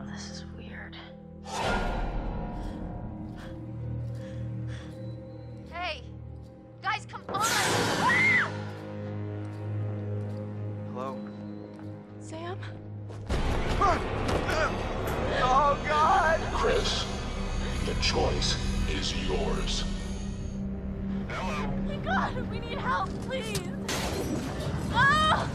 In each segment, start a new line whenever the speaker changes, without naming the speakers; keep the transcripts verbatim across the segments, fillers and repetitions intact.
this is weird.
Hey! Guys, come on!
Hello?
Sam?
Oh, God!
Chris, the choice is yours.
Oh my god, we need help, please! Oh!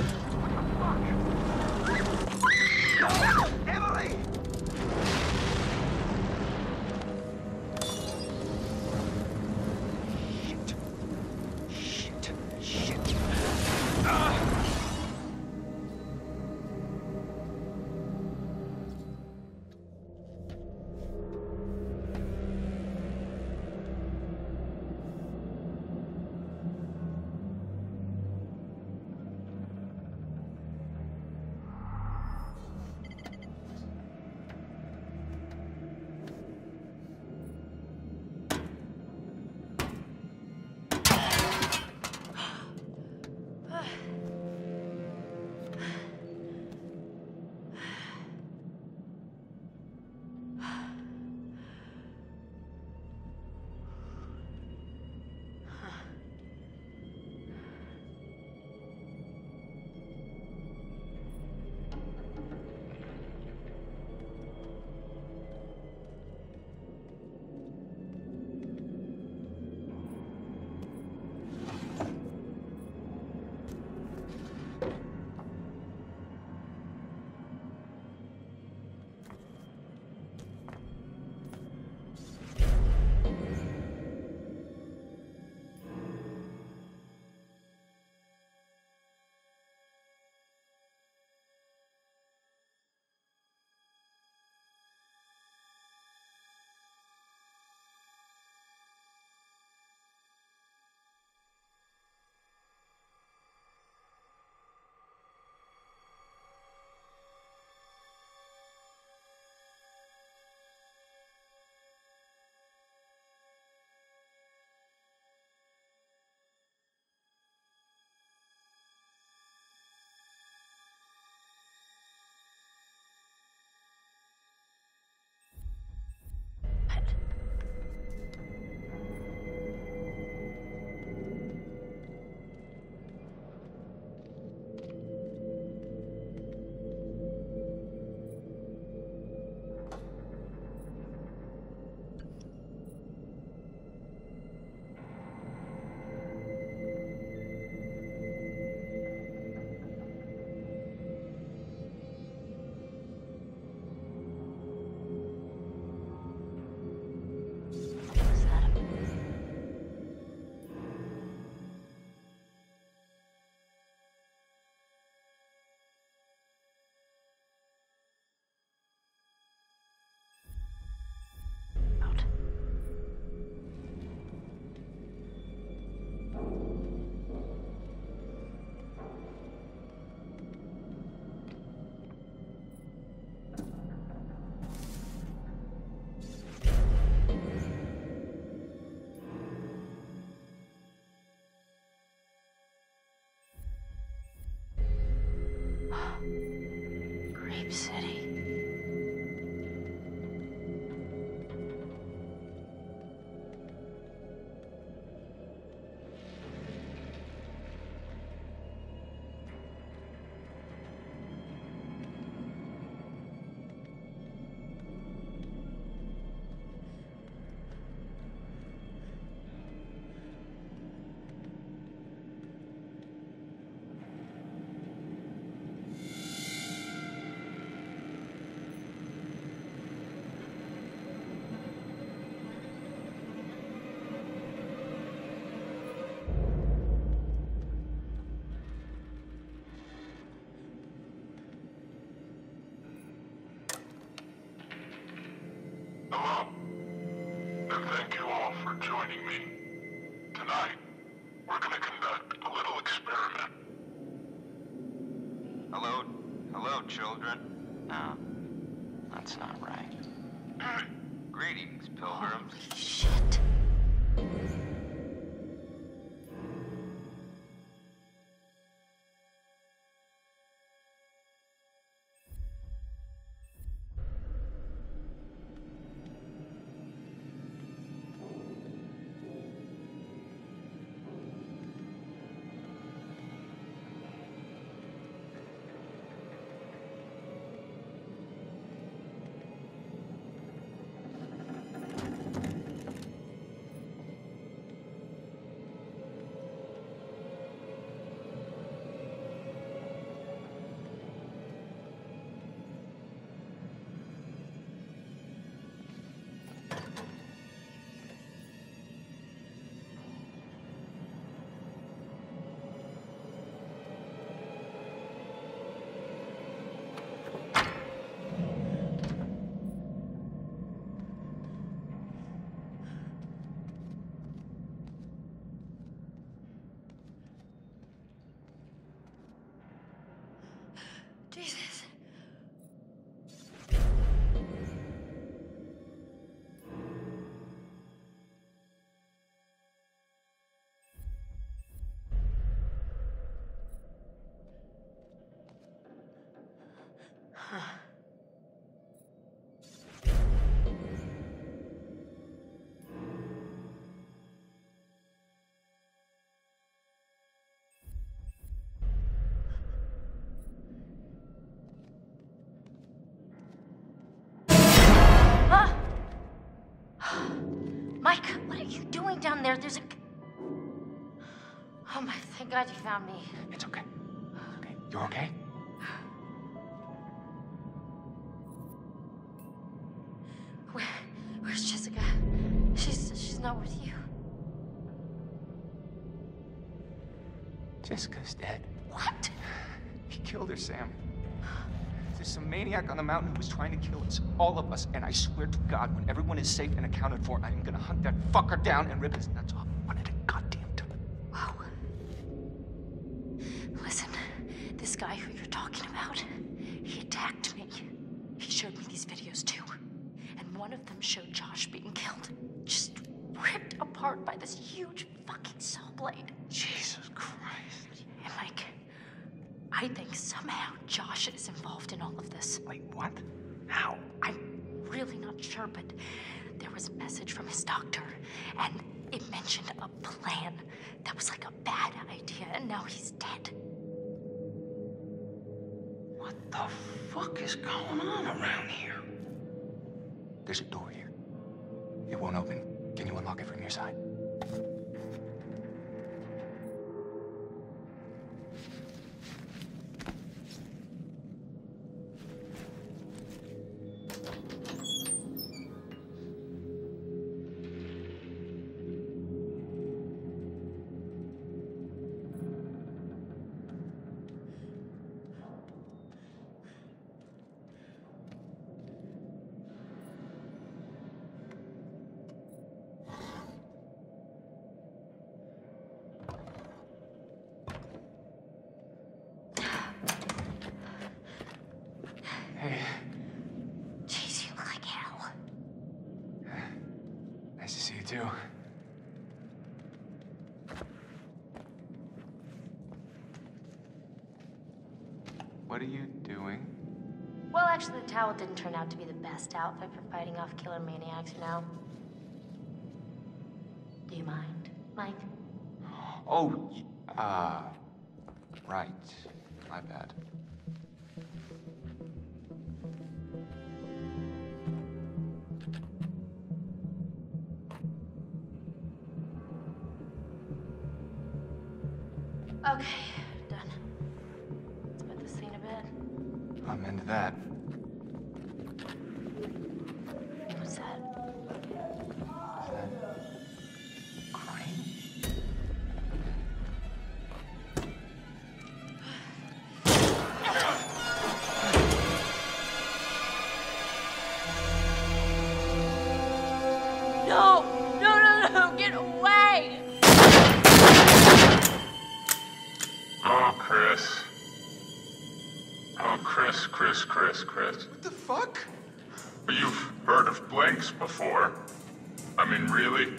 Emily! Shit. Shit. Shit. Ah!
Grape City.
Hello, and thank you all for joining me. Tonight, we're gonna conduct a little experiment.
Hello? Hello, children? No, that's not right. Greetings, pilgrims.
Holy shit. Mike, what are you doing down there? There's a... Oh my, thank God you found me.
It's okay. It's okay. You're okay?
Where, where's Jessica? She's, she's not with you.
Jessica's dead.
What?
He killed her, Sam. There's some maniac on the mountain who was trying to kill us, all of us, and I swear to God, when everyone is safe and accounted for, I am gonna hunt that fucker down and rip his nuts off one at a goddamn time.
Wow. Listen, this guy who you're talking about, he attacked me. He showed me these videos too. And one of them showed Josh being killed. Just ripped apart by this huge fucking saw blade.
Jesus Christ.
And Mike, I think somehow Josh is involved in all of this.
Wait, what? How?
I'm really not sure, but there was a message from his doctor, and it mentioned a plan that was like a bad idea, and now he's dead.
What the fuck is going on around here? There's a door here. It won't open. Can you unlock it from your side? Hey.
Jeez, you look like hell.
Nice to see you too. What are you doing?
Well, actually, the towel didn't turn out to be the best outfit for fighting off killer maniacs, you know? Do you mind, Mike?
Oh, y- uh, right. My bad.
Okay, done. Let's put this scene to bed.
I'm into that.
What's that?
Is that Crane?
No! No, no, no! Get away!
Oh, Chris. Oh, Chris, Chris, Chris, Chris.
What the fuck?
But you've heard of blanks before. I mean, really?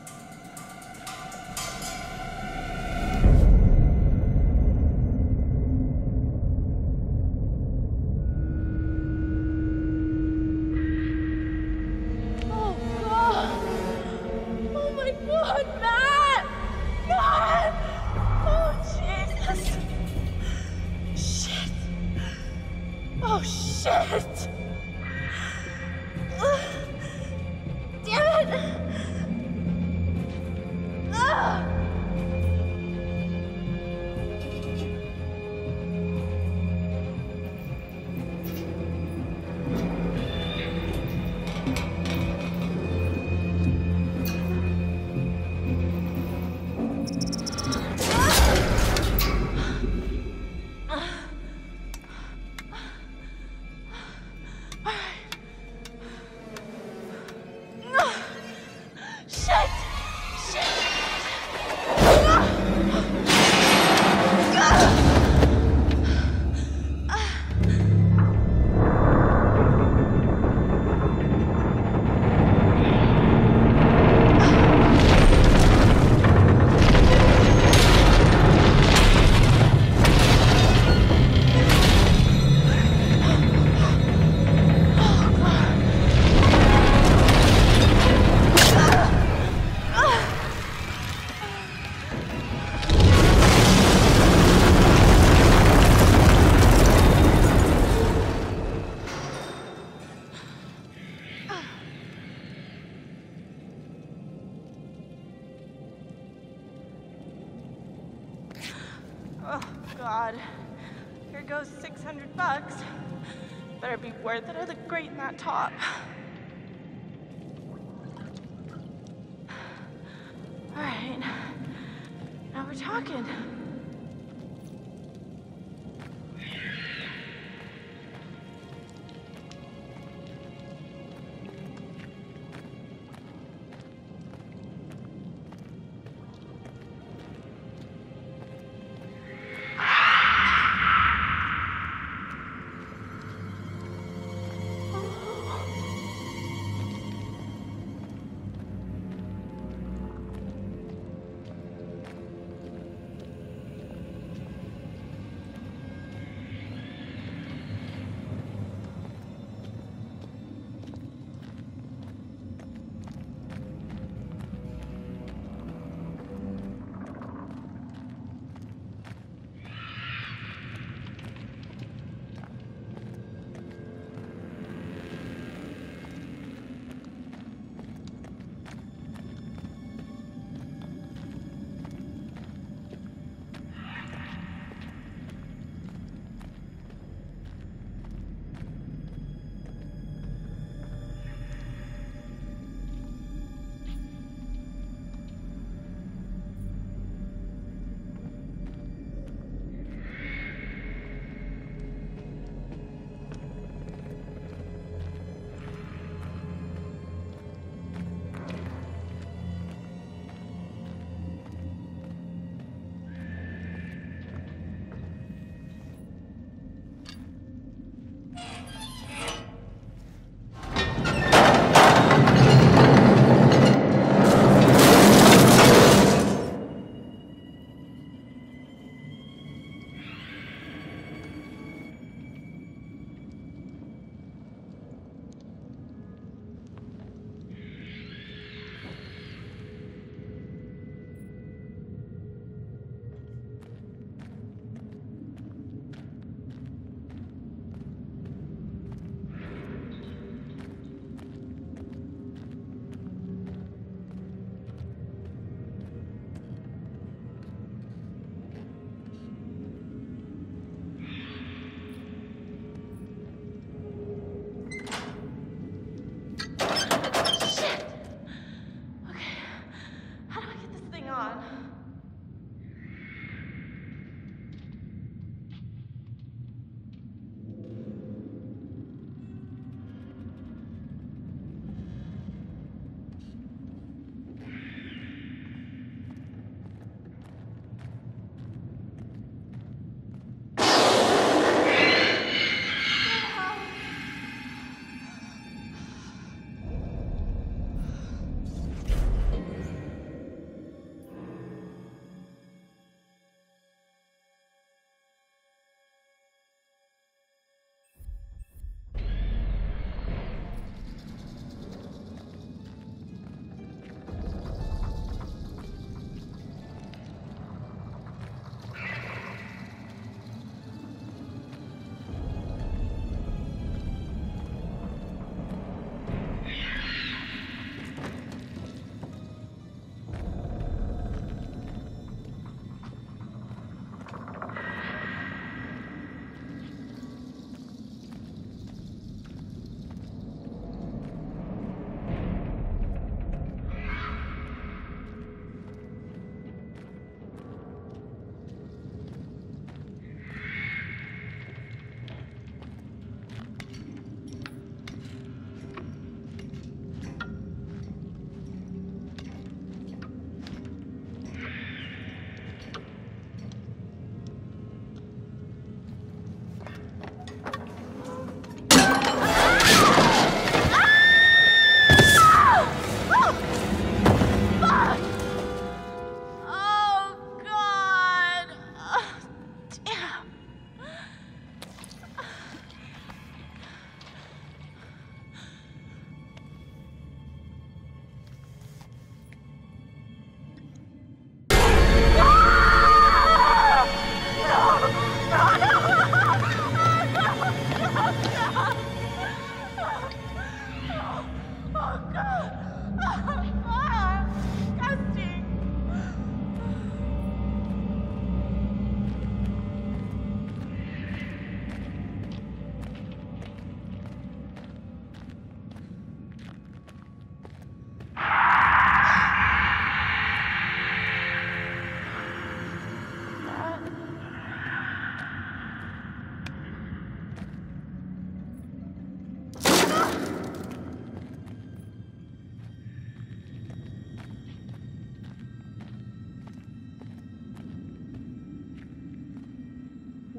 Oh, God! Oh, my God, Matt! Matt! Oh, Jesus! Shit! Oh, shit! Ugh. Damn it! Ugh. Better be worth it. I look great in that top. All right. Now we're talking.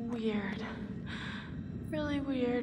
weird. Really weird.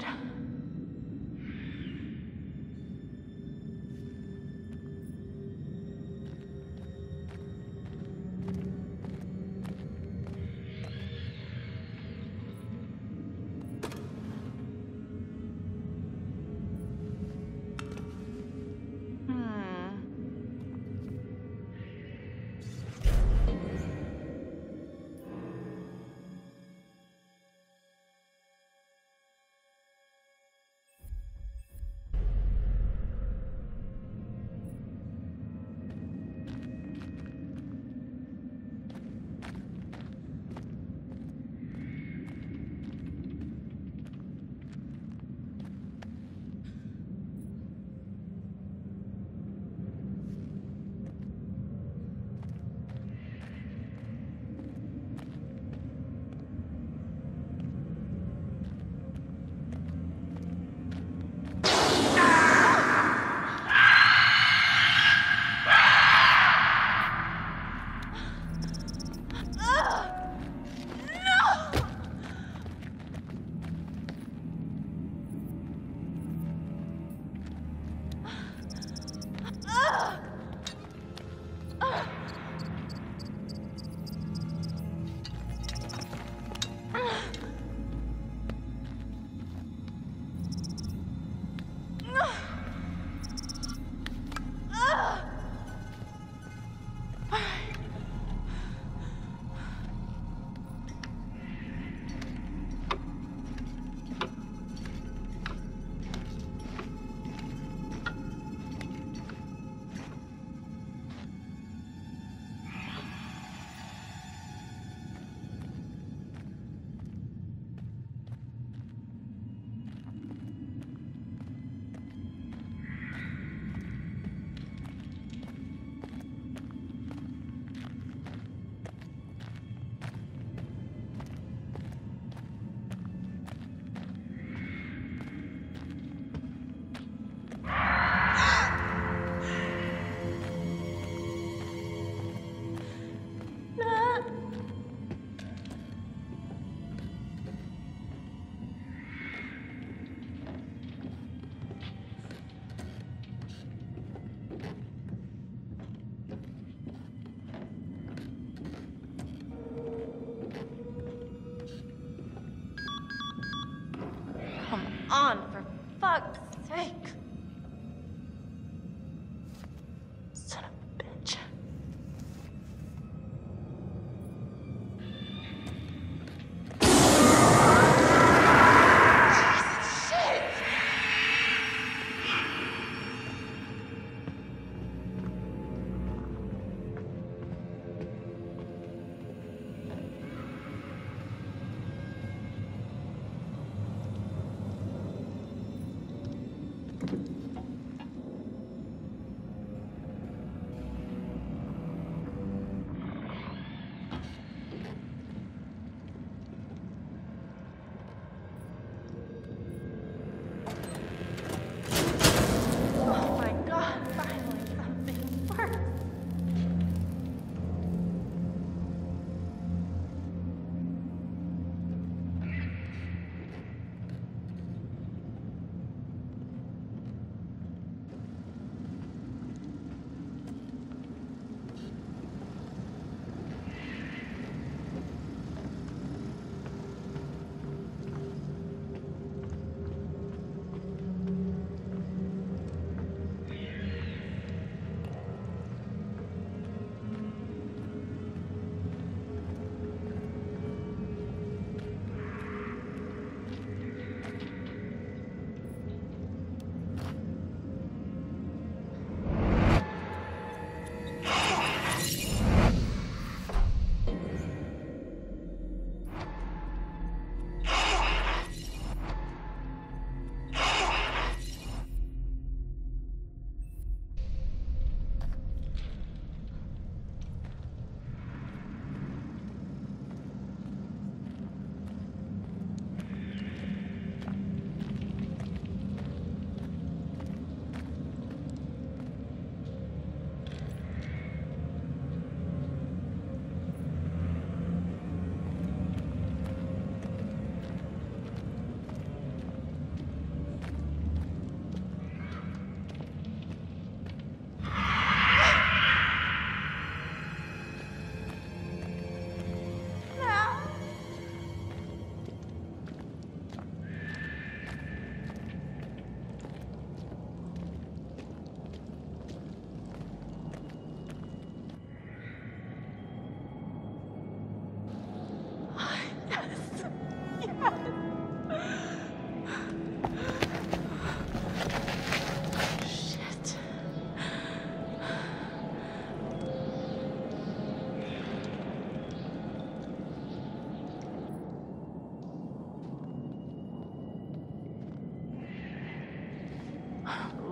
On, for fuck's sake. Son of a bitch. Jesus, shit!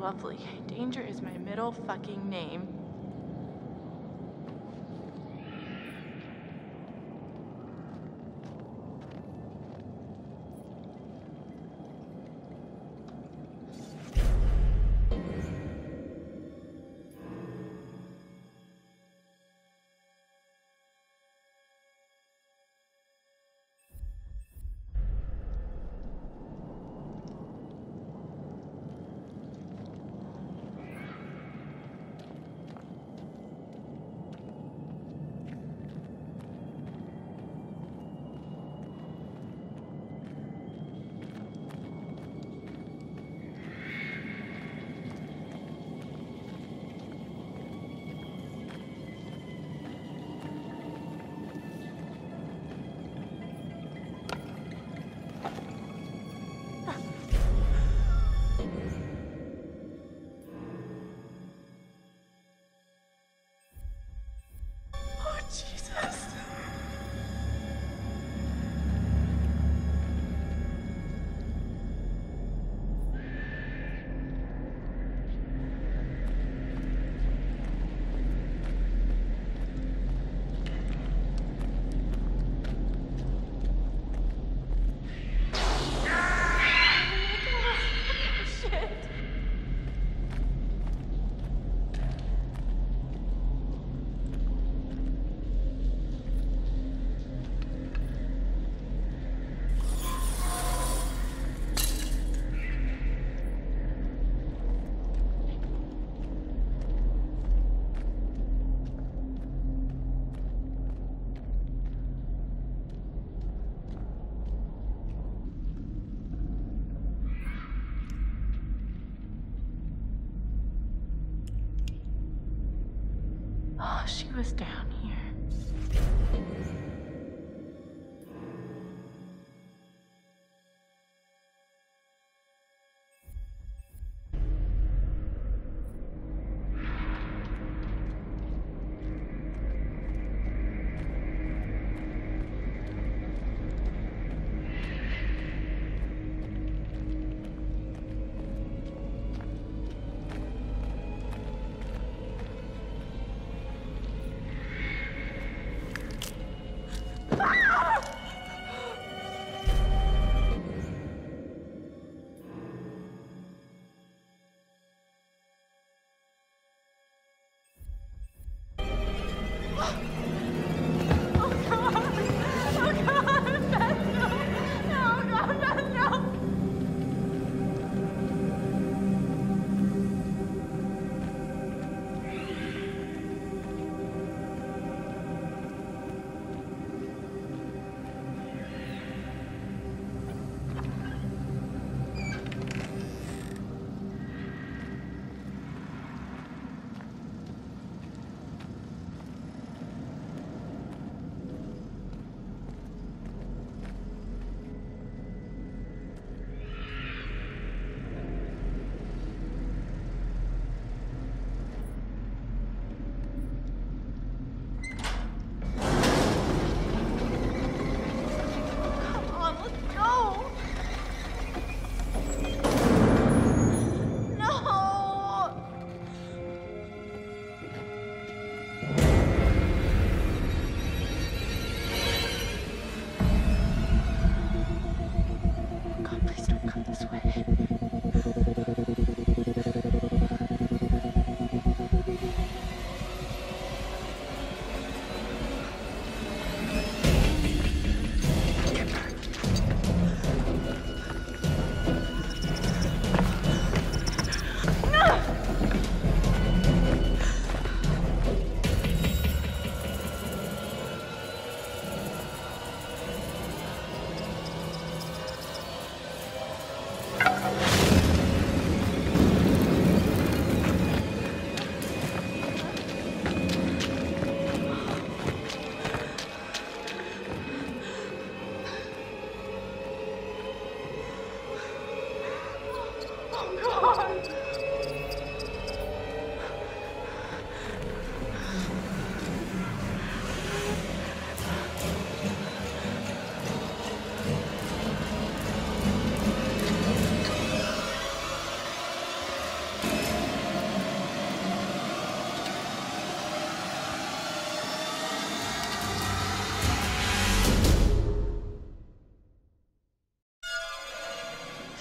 lovely. Danger is my middle fucking name. Oh, she was down here.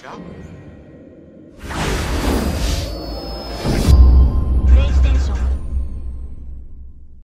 job.